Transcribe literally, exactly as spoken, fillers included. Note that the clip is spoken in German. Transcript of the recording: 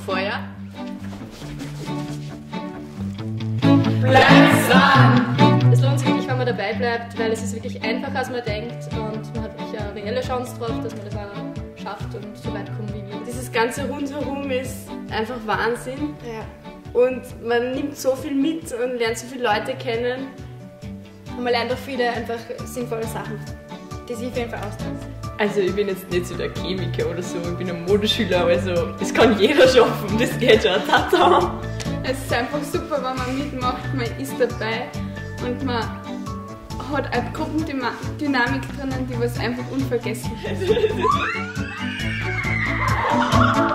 Feuer. Bleibt dran! Es lohnt sich wirklich, wenn man dabei bleibt, weil es ist wirklich einfacher, als man denkt und man hat wirklich eine reelle Chance drauf, dass man das auch schafft und so weit kommt wie wir. Dieses ganze Rundherum ist einfach Wahnsinn. Ja. Und man nimmt so viel mit und lernt so viele Leute kennen. Und man lernt auch viele einfach sinnvolle Sachen, die sich auf jeden Fall austauschen. Also ich bin jetzt nicht so der Chemiker oder so, ich bin ein Modeschüler, also das kann jeder schaffen, das geht schon. Tata! Es ist einfach super, wenn man mitmacht, man ist dabei und man hat eine Gruppendynamik drinnen, die was einfach unvergesslich ist.